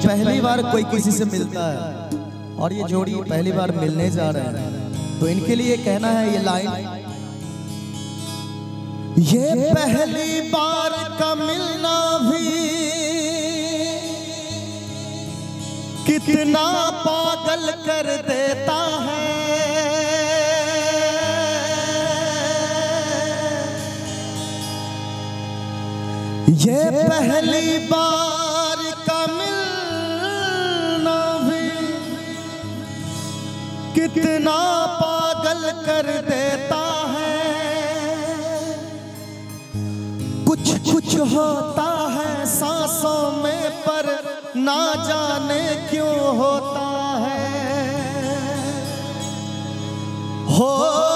पहली बार कोई किसी से मिलता है और ये जोड़ी पहली बार मिलने जा रहे हैं तो इनके लिए कहना है ये लाइन, ये पहली बार का मिलना भी कितना पागल कर देता है। ये पहली बार का मिलना भी कितना पागल कर देता है। कुछ कुछ होता है सांसों में पर ना जाने क्यों होता है। हो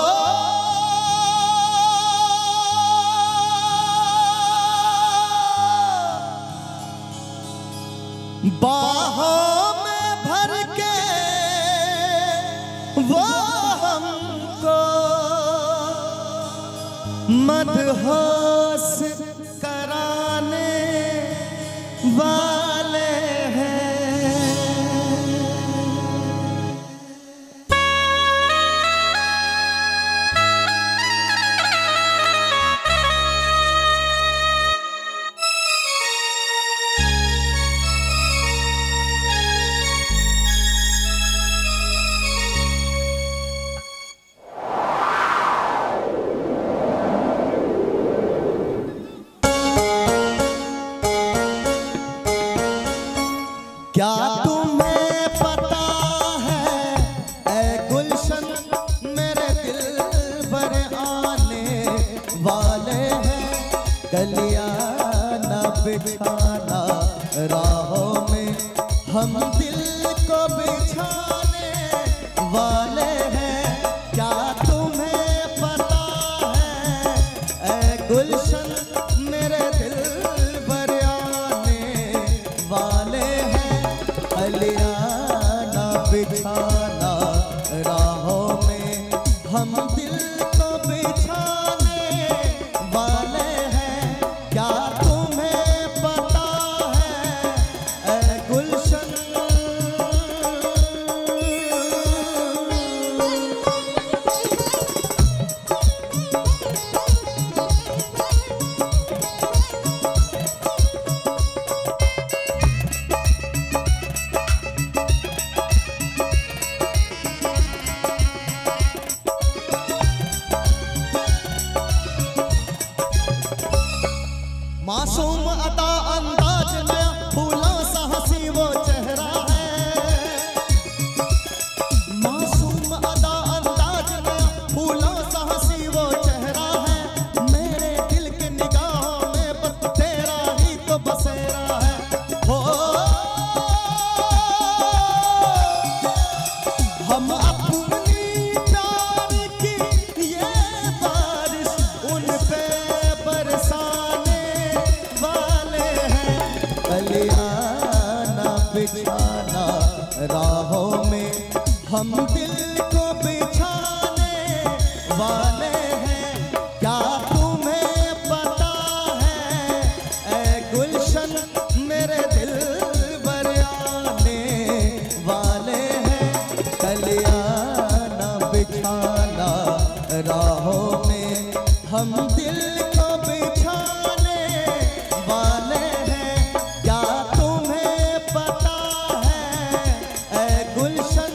बाहों में भर के वो हमको मदहोश कराने वाले हैं। क्या तुम्हें पता है ऐ गुलशन मेरे दिल पर आने वाले हैं। गलियां न बिछाना राहों में हम दिल को बिछाने वाले हैं। क्या तुम्हें पता है ऐ गुलशन मेरे दिल पर आने वाले हैं। गलियां न बिछाना राहों में हम दिल को बिछाने वाले हैं। क्या तुम्हें पता है ऐ गुलशन मासूम अदा अंदाज नया फूलों सा हंसी वो चेहरा है। मासूम अदा अंदाज नया फूलों सा हंसी वो चेहरा है। मेरे दिल के निगाहों में बस तेरा ही तो बसेरा है। हो हम अपनी प्यार की ये बारिश उन पे बरसाने वाले हैं। गलियां न बिछाना राहों में हम दिल को बिछाने वाले हैं। क्या तुम्हें पता है ऐ गुलशन मेरे दिल पर आने वाले हैं। गलियां न बिछाना राहों में हम दिल को बिछाने वाले हैं। क्या तुम्हें पता है ऐ गुलशन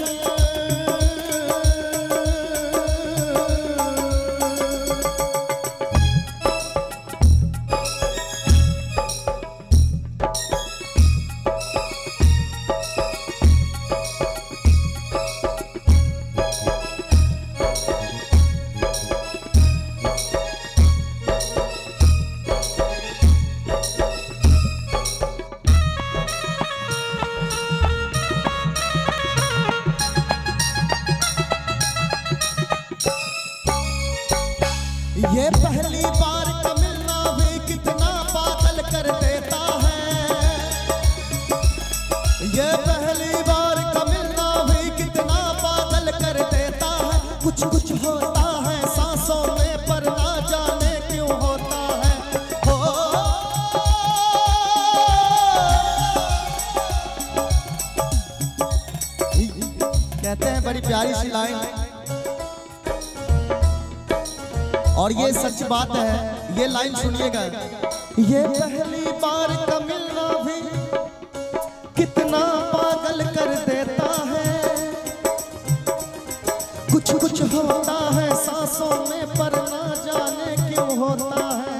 ये पहली बार का मिलना भी कितना पागल कर देता है। ये पहली बार का मिलना भी कितना पागल कर देता है। कुछ कुछ होता है सांसों में पर ना जाने क्यों होता है। हो प्यारी सी लाइन, और ये सच बात है, ये लाइन सुनिएगा। ये पहली बार का मिलना भी कितना पागल कर देता है, कुछ कुछ होता है सांसों में पर ना जाने क्यों होता है।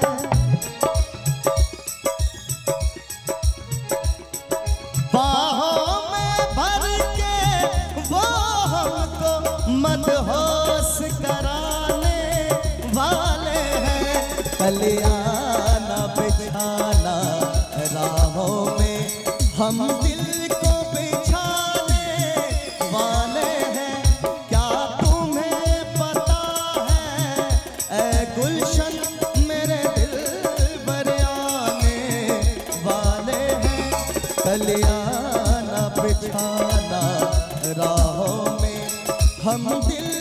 बाहों में भर के वो हमको मदहोश कराने वाले हैं, कलियाना बिछाना राहों में हम दिल को बिछाने वाले हैं। क्या तुम्हें पता है ऐ गुलशन मेरे दिल भर आने वाले हैं, कलियाना बिछाना राहों में हम दिल